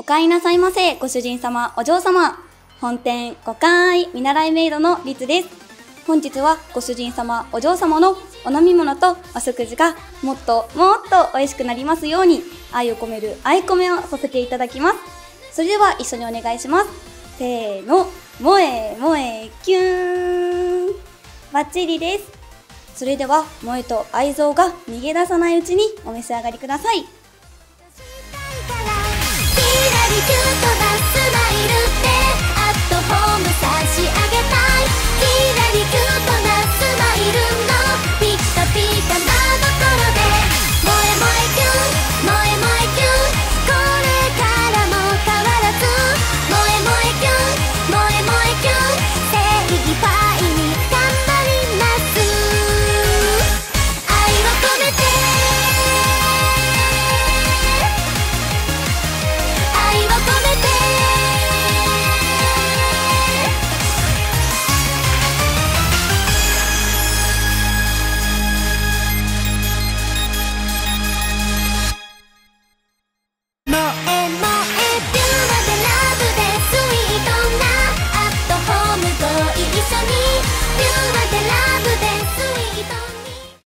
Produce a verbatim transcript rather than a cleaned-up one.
会なさいませ、ご主人様、お嬢様。本店ごかい見習いメイドのリツです。本日はご主人様、お嬢様のお飲み物とお食事がもっともっと美味しくなりますように、愛を込める愛込めをさせていただきます。それでは一緒にお願いします。せーの、萌え萌えキューン。バッチリです。それでは萌えと愛憎が逃げ出さないうちにお召し上がりください。